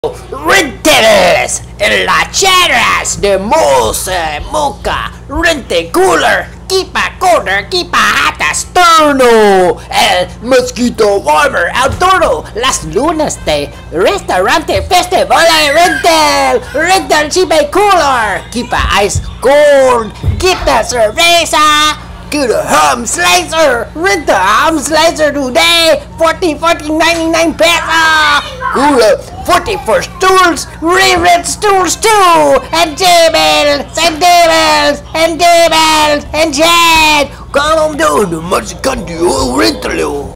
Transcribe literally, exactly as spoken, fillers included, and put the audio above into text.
Rentals en las charlas de Moza Mocha Rente Cooler Kipa Corner Kipa Hatas Turno El Mosquito Warmer Outdoor Las lunas de Restaurante Festival de Rental Rental Chipa Cooler Kipa Ice Cold Kita Cerveza Get a ham slicer! Rent a ham slicer today! forty, forty, ninety-nine pesos! Good forty for stools! Re-rent stools too! And tables! And tables! And tables! And chat! Come on down to Mexican Rental!